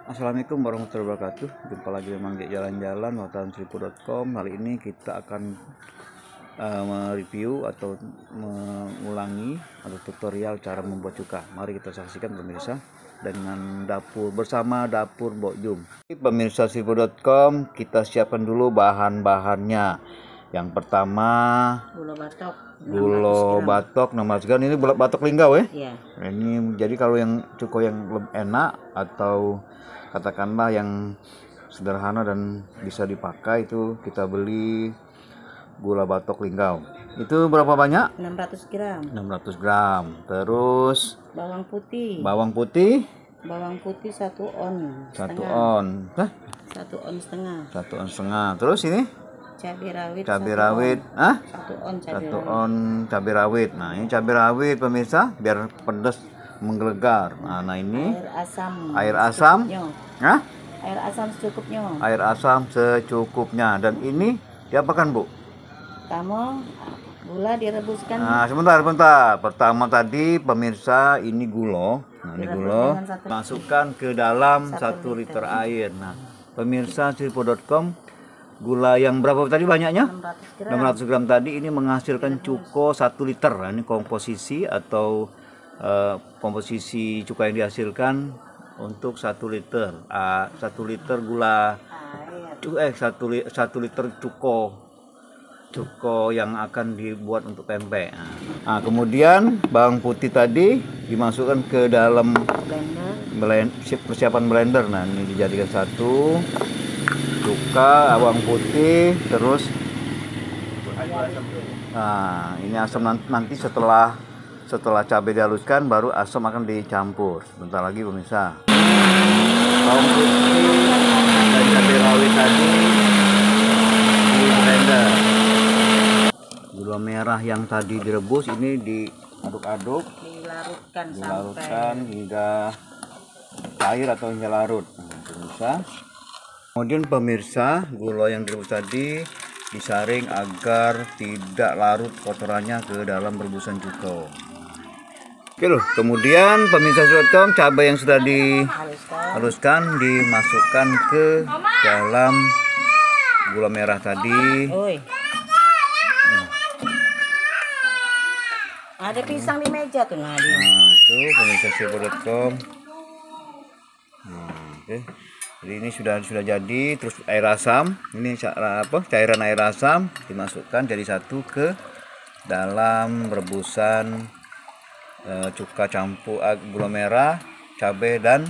Assalamualaikum warahmatullahi wabarakatuh. Jumpa lagi memang di jalan-jalan wartawan.com. Kali ini kita akan mereview atau mengulangi atau tutorial cara membuat cuka. Mari kita saksikan pemirsa dengan dapur bersama dapur Mbok Jum. Pemirsa Sirpo.com, kita siapkan dulu bahan-bahannya. Yang pertama gula batok 600 gram. Ini batok linggau ya? Iya. Ini jadi kalau yang cuko yang enak atau katakanlah yang sederhana dan bisa dipakai itu kita beli gula batok linggau. Itu berapa banyak? 600 gram. 600 gram. Terus bawang putih. Bawang putih 1 on. 1 on. Hah? 1 on setengah. 1 on setengah. Terus ini cabai rawit. Hah? 1 on 1 on cabai rawit. Nah, ini cabai rawit pemirsa biar pedas menggelegar. Nah ini air asam. Hah? Air asam secukupnya. Air asam secukupnya. Dan ini diapakan, Bu? Kamu gula direbuskan. Nah, sebentar. Pertama tadi pemirsa ini gula. Nah, ini gula masukkan ke dalam 1 liter air. Nah, pemirsa Sirpo.com, gula yang berapa tadi banyaknya? 600 gram tadi ini menghasilkan cuko 1 liter. Nah, ini komposisi atau komposisi cuka yang dihasilkan untuk 1 liter. 1 liter gula 1 liter cuko yang akan dibuat untuk pempek. Nah, kemudian bawang putih tadi dimasukkan ke dalam persiapan blender. Nah, ini dijadikan satu cuka, bawang putih, terus nah ini asam nanti setelah cabai dihaluskan baru asam akan dicampur. Sebentar lagi pemirsa. Bawang putih dan cabai rawit tadi di blender. Gula merah yang tadi direbus ini diaduk-aduk, dilarutkan hingga cair atau hingga larut. Nah, pemirsa. Kemudian pemirsa, gula yang direbus tadi disaring agar tidak larut kotorannya ke dalam rebusan cuko. Oke loh, kemudian pemirsa Sirpo.com, cabai yang sudah dihaluskan dimasukkan ke dalam gula merah tadi. Ada pisang di meja tuh Nadi. Nah, itu pemirsa Sirpo.com. Oke. Jadi ini sudah jadi. Terus air asam, ini cairan air asam dimasukkan jadi satu ke dalam rebusan cuka campur gula merah, cabai dan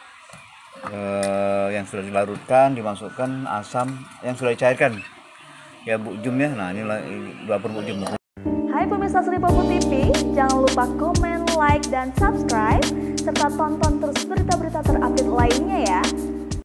yang sudah dilarutkan, dimasukkan asam yang sudah dicairkan ya Bu Jum ya. Nah, ini dapur Bu Jum. Hai pemirsa Sirpo TV, jangan lupa komen, like, dan subscribe serta tonton terus berita-berita terupdate lainnya ya.